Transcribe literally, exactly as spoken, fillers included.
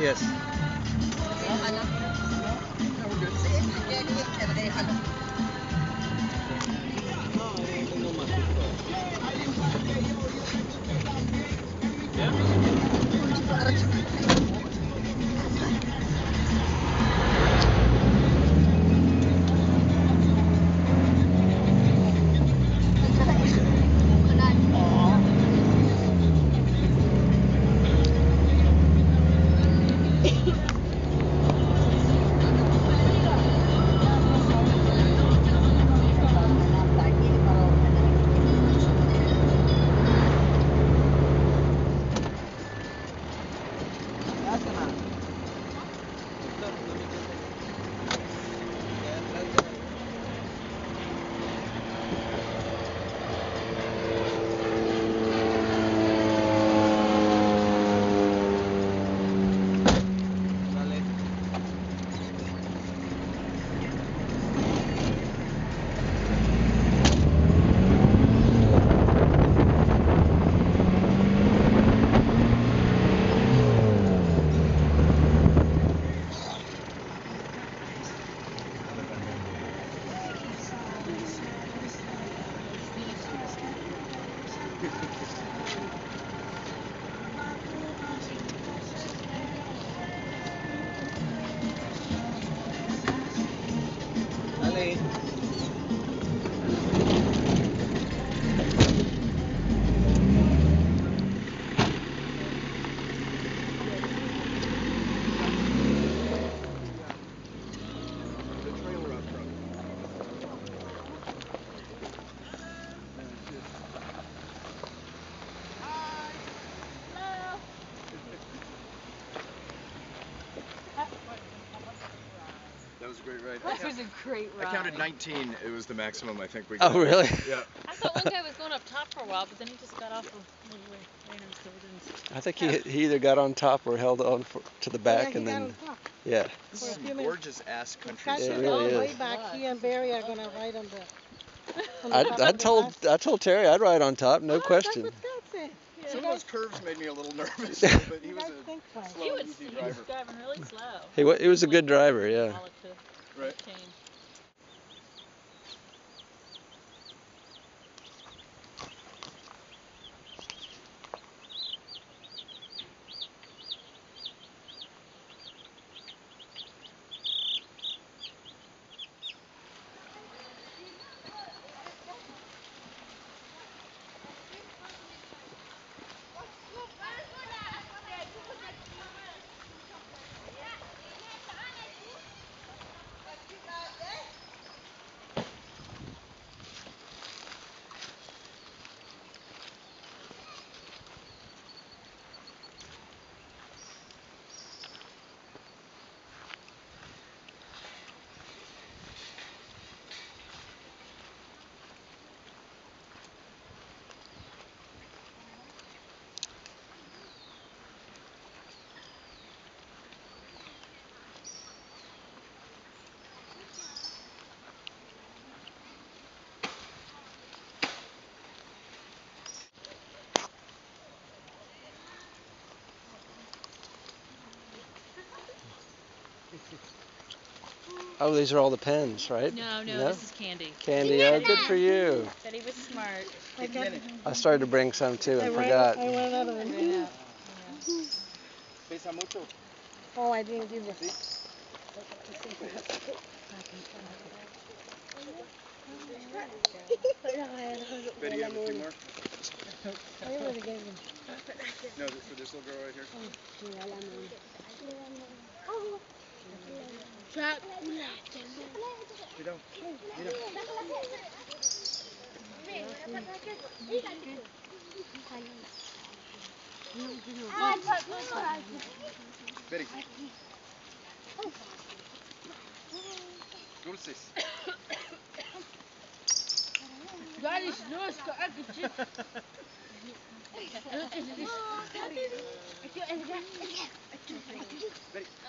Yes. That was a great ride. That was a great ride. I counted nineteen. It was the maximum I think we got. Oh, really? Yeah. I thought one guy was going up top for a while, but then he just got off when we ran him, so we didn't. I think he he either got on top or held on for, to the back, yeah, and then. Yeah. This is some gorgeous ass country. It really way is. back, he and Barry are gonna ride on the. On the I top I of the told bus. I told Terry I'd ride on top, no oh, question. That's what Dad said. Some of those curves made me a little nervous, but he was a think slow, he was, easy he driver. was driving really slow. He wa he was a good driver, yeah. Right. Oh, these are all the pens, right? No, no, no? This is Candy. Candy, oh, good for you. Said he was smart. I, got, I started to bring some too and I forgot. Ran, I went out of the yeah. Pesa mucho. Oh, I didn't give you. Betty, you have a few more? I already gave them. No, for this little girl right here. Mira, mira. Betty. Dulces. Betty.